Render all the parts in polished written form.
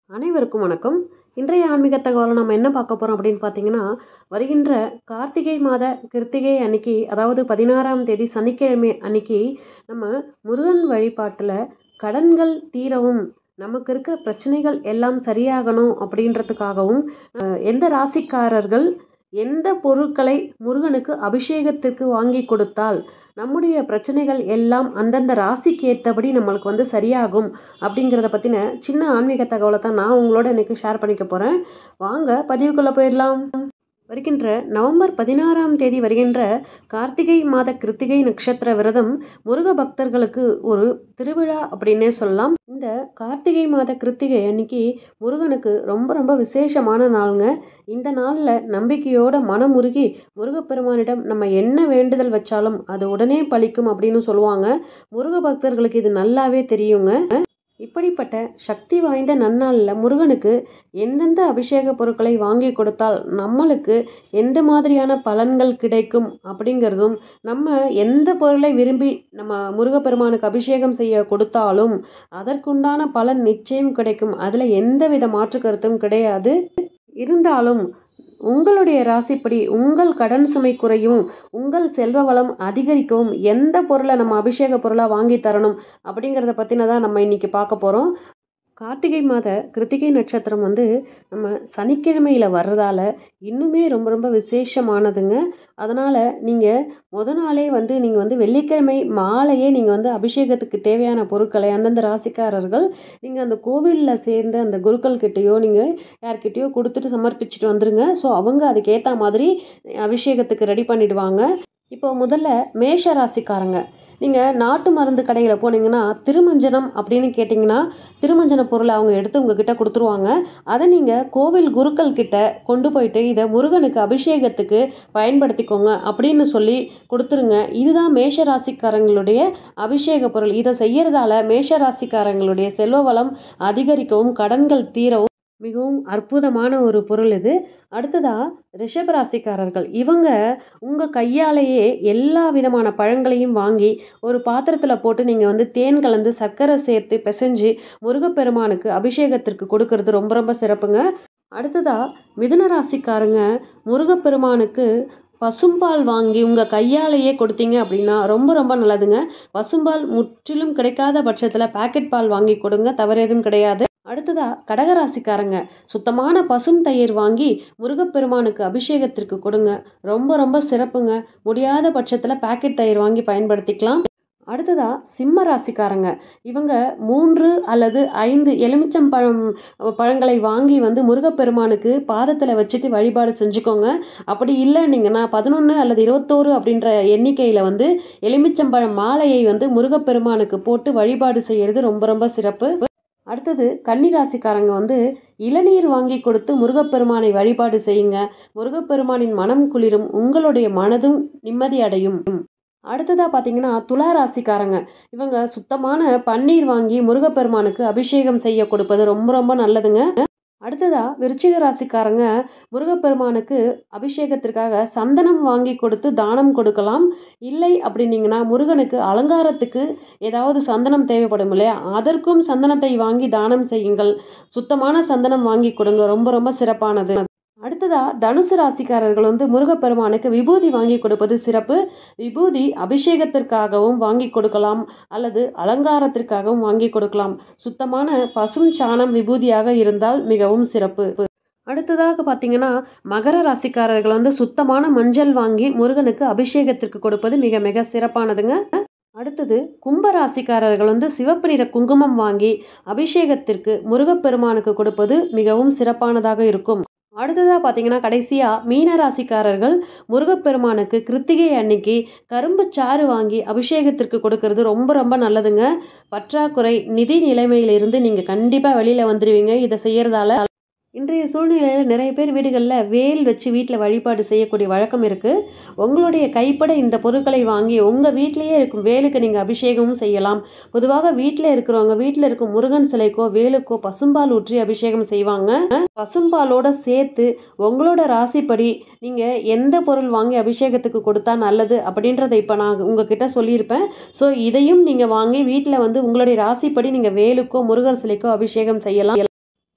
அனைவருக்கும் வணக்கம். இன்றைய ஆன்மீக தகவலை நம்ம என்ன பார்க்க போறோம் அப்படின்னு பார்த்தீங்கன்னா, வருகின்ற கார்த்திகை மாத கிருத்திகை அன்னைக்கு, அதாவது 16ஆம் தேதி சனிக்கிழமை அன்னைக்கு, நம்ம முருகன் வழிபாட்டுல கடன்கள் தீரவும், நமக்கு இருக்கிற பிரச்சனைகள் எல்லாம் சரியாகணும் அப்படின்றதுக்காகவும், எந்த ராசிக்காரர்கள் எந்த பொருட்களை முருகனுக்கு அபிஷேகத்திற்கு வாங்கி கொடுத்தால் நம்முடைய பிரச்சனைகள் எல்லாம் அந்தந்த ராசிக்கு ஏற்றபடி நம்மளுக்கு சரியாகும் அப்படிங்கிறத பற்றின சின்ன ஆன்மீக தகவலை தான் நான் உங்களோட இன்னைக்கு ஷேர் பண்ணிக்க போகிறேன். வாங்க பதிவுக்குள்ளே போயிடலாம். வருகின்ற நவம்பர் 16ஆம் தேதி வருகின்ற கார்த்திகை மாத கிருத்திகை நட்சத்திர விரதம் முருக பக்தர்களுக்கு ஒரு திருவிழா அப்படின்னே சொல்லலாம். இந்த கார்த்திகை மாத கிருத்திகை அன்னைக்கு முருகனுக்கு ரொம்ப ரொம்ப விசேஷமான நாளுங்க. இந்த நாளில் நம்பிக்கையோட மனமுருகி முருகப்பெருமானிடம் நம்ம என்ன வேண்டுதல் வச்சாலும் அது உடனே பலிக்கும் அப்படின்னு சொல்லுவாங்க. முருக பக்தர்களுக்கு இது நல்லாவே தெரியுங்க. இப்படிப்பட்ட சக்தி வாய்ந்த நன்னாளில் முருகனுக்கு எந்தெந்த அபிஷேக பொருட்களை வாங்கி கொடுத்தால் நம்மளுக்கு எந்த மாதிரியான பலன்கள் கிடைக்கும் அப்படிங்கிறதும், நம்ம எந்த பொருளை விரும்பி நம்ம முருகப்பெருமானுக்கு அபிஷேகம் செய்ய கொடுத்தாலும் அதற்குண்டான பலன் நிச்சயம் கிடைக்கும். அதில் எந்தவித மாற்று கருத்தும் கிடையாது. இருந்தாலும் உங்களுடைய ராசிப்படி உங்கள் கடன் சுமை குறையும், உங்கள் செல்வ வளம் அதிகரிக்கவும் எந்த பொருளை நம்ம அபிஷேக பொருளாக வாங்கி தரணும் அப்படிங்கிறத பற்றினதான் நம்ம இன்னைக்கு பார்க்க போகிறோம். கார்த்திகை மாத கிருத்திகை நட்சத்திரம் நம்ம சனிக்கிழமையில் வர்றதால இன்னுமே ரொம்ப ரொம்ப விசேஷமானதுங்க. அதனால் நீங்கள் நாளே நீங்கள் வெள்ளிக்கிழமை மாலையே நீங்கள் அபிஷேகத்துக்கு தேவையான பொருட்களை அந்தந்த ராசிக்காரர்கள் நீங்கள் அந்த கோவிலில் சேர்ந்த அந்த குருக்கள் கிட்டேயோ நீங்கள் யார்கிட்டயோ கொடுத்துட்டு சமர்ப்பிச்சுட்டு வந்துடுங்க. ஸோ அவங்க அதுக்கேற்ற மாதிரி அபிஷேகத்துக்கு ரெடி பண்ணிடுவாங்க. இப்போ முதல்ல மேஷ ராசிக்காரங்க, நீங்கள் நாட்டு மருந்து கடையில் போனீங்கன்னா திருமஞ்சனம் அப்படின்னு கேட்டிங்கன்னா திருமஞ்சன பொருளை அவங்க எடுத்து உங்ககிட்ட கொடுத்துருவாங்க. அதை நீங்கள் கோவில் குருக்கள் கிட்ட கொண்டு போயிட்டு இதை முருகனுக்கு அபிஷேகத்துக்கு பயன்படுத்திக்கோங்க அப்படின்னு சொல்லி கொடுத்துருங்க. இதுதான் மேஷ ராசிக்காரங்களுடைய அபிஷேக பொருள். இதை செய்யறதால மேஷ ராசிக்காரங்களுடைய செல்வ வளம் அதிகரிக்கவும் கடன்கள் தீரவும் மிகவும் அற்புதமான ஒரு பொருள் இது. அடுத்ததா ரிஷபராசிக்காரர்கள், இவங்க உங்கள் கையாலேயே எல்லா விதமான பழங்களையும் வாங்கி ஒரு பாத்திரத்தில் போட்டு நீங்கள் தேன் கலந்து சர்க்கரை சேர்த்து பிசைஞ்சு முருகப்பெருமானுக்கு அபிஷேகத்திற்கு கொடுக்கறது ரொம்ப ரொம்ப சிறப்புங்க. அடுத்ததா மிதுன ராசிக்காரங்க, முருகப்பெருமானுக்கு பசும்பால் வாங்கி உங்கள் கையாலேயே கொடுத்தீங்க அப்படின்னா ரொம்ப ரொம்ப நல்லதுங்க. பசும்பால் முற்றிலும் கிடைக்காத பட்சத்தில் பாக்கெட் பால் வாங்கி கொடுங்க, தவறு எதுவும் கிடையாது. அடுத்ததா கடகராசிக்காரங்க, சுத்தமான பசும் தயிர் வாங்கி முருகப்பெருமானுக்கு அபிஷேகத்திற்கு கொடுங்க, ரொம்ப ரொம்ப சிறப்புங்க. முடியாத பட்சத்தில் பாக்கெட் தயிர் வாங்கி பயன்படுத்திக்கலாம். அடுத்ததா சிம்ம ராசிக்காரங்க, இவங்க 3 அல்லது 5 எலுமிச்சம்பழம் பழங்களை வாங்கி முருகப்பெருமானுக்கு பாதத்தில் வச்சுட்டு வழிபாடு செஞ்சுக்கோங்க. அப்படி இல்லைன்னீங்கன்னா 11 அல்லது 21 அப்படின்ற எண்ணிக்கையில் எலுமிச்சம்பழம் மாலையை முருகப்பெருமானுக்கு போட்டு வழிபாடு செய்யறது ரொம்ப ரொம்ப சிறப்பு. அடுத்தது கன்னிராசிக்காரங்க, இளநீர் வாங்கி கொடுத்து முருகப்பெருமானை வழிபாடு செய்யுங்க. முருகப்பெருமானின் மனம் குளிரும், உங்களுடைய மனதும் நிம்மதி அடையும். அடுத்ததா பார்த்தீங்கன்னா துலா ராசிக்காரங்க, இவங்க சுத்தமான பன்னீர் வாங்கி முருகப்பெருமானுக்கு அபிஷேகம் செய்ய கொடுப்பது ரொம்ப ரொம்ப நல்லதுங்க. அடுத்ததா விருச்சிக ராசிக்காரங்க, முருகப்பெருமானுக்கு அபிஷேகத்திற்காக சந்தனம் வாங்கி கொடுத்து தானம் கொடுக்கலாம். இல்லை அப்படின்னீங்கன்னா முருகனுக்கு அலங்காரத்துக்கு ஏதாவது சந்தனம் தேவைப்படும் இல்லையா, அதற்கும் சந்தனத்தை வாங்கி தானம் செய்யுங்கள். சுத்தமான சந்தனம் வாங்கி கொடுங்க, ரொம்ப ரொம்ப சிறப்பானது. அடுத்ததா தனுசு ராசிக்காரர்கள் முருகப்பெருமானுக்கு விபூதி வாங்கி கொடுப்பது சிறப்பு. விபூதி அபிஷேகத்திற்காகவும் வாங்கி கொடுக்கலாம் அல்லது அலங்காரத்திற்காகவும் வாங்கி கொடுக்கலாம். சுத்தமான பசும் சாணம் விபூதியாக இருந்தால் மிகவும் சிறப்பு. அடுத்ததாக பார்த்தீங்கன்னா மகர ராசிக்காரர்கள் சுத்தமான மஞ்சள் வாங்கி முருகனுக்கு அபிஷேகத்திற்கு கொடுப்பது மிக மிக சிறப்பானதுங்க. அடுத்தது கும்ப ராசிக்காரர்கள் சிவப்பு நிற குங்குமம் வாங்கி அபிஷேகத்திற்கு முருகப்பெருமானுக்கு கொடுப்பது மிகவும் சிறப்பானதாக இருக்கும். அடுத்ததாக பார்த்தீங்கன்னா கடைசியாக மீன ராசிக்காரர்கள் முருகப்பெருமானுக்கு கிருத்திகை அன்னைக்கு கரும்பு சாறு வாங்கி அபிஷேகத்திற்கு கொடுக்கறது ரொம்ப ரொம்ப நல்லதுங்க. பற்றாக்குறை நிதி நிலைமையிலிருந்து நீங்கள் கண்டிப்பாக வெளியில் வந்துடுவீங்க இதை செய்யறதால. இன்றைய சூழ்நிலையில் நிறைய பேர் வீடுகளில் வேல் வச்சு வீட்டில் வழிபாடு செய்யக்கூடிய வழக்கம் இருக்குது. உங்களுடைய கைப்பட இந்த பொருட்களை வாங்கி உங்கள் வீட்டிலேயே இருக்கும் வேலுக்கு நீங்கள் அபிஷேகமும் செய்யலாம். பொதுவாக வீட்டில் இருக்கிறவங்க வீட்டில் இருக்கும் முருகன் சிலைக்கோ வேலுக்கோ பசும்பால் ஊற்றி அபிஷேகம் செய்வாங்க. பசும்பாலோட சேர்த்து உங்களோட ராசிப்படி நீங்கள் எந்த பொருள் வாங்கி அபிஷேகத்துக்கு கொடுத்தா நல்லது அப்படின்றத இப்போ நான் உங்ககிட்ட சொல்லியிருப்பேன். ஸோ இதையும் நீங்கள் வாங்கி வீட்டில் உங்களுடைய ராசிப்படி நீங்கள் வேலுக்கோ முருகர் சிலைக்கோ அபிஷேகம் செய்யலாம். இந்த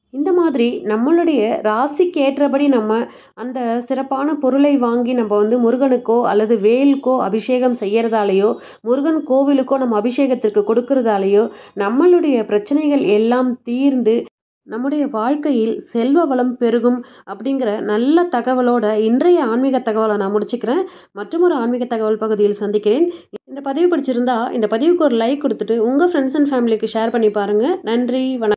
மாதிரி நம்மளுடைய ராசிக்கு ஏற்றபடி நம்ம அந்த சிறப்பான பொருளை வாங்கி நம்ம வந்து முருகனுக்கோ அல்லது வேலுக்கோ அபிஷேகம் செய்யறதாலேயோ, முருகன் கோவிலுக்கோ நம்ம அபிஷேகத்திற்கு கொடுக்கறதாலேயோ நம்மளுடைய பிரச்சனைகள் எல்லாம் தீர்ந்து நம்முடைய வாழ்க்கையில் செல்வ வளம் பெருகும் அப்படிங்கிற நல்ல தகவலோட இன்றைய ஆன்மீக தகவலை நான் முடிச்சுக்கிறேன். மற்றும் ஒரு ஆன்மீக தகவல் பகுதியில் சந்திக்கிறேன். இந்த பதிவு பிடிச்சிருந்தா இந்த பதிவுக்கு ஒரு லைக் கொடுத்துட்டு உங்கள் ஃப்ரெண்ட்ஸ் அண்ட் ஃபேமிலிக்கு ஷேர் பண்ணி பாருங்கள். நன்றி, வணக்கம்.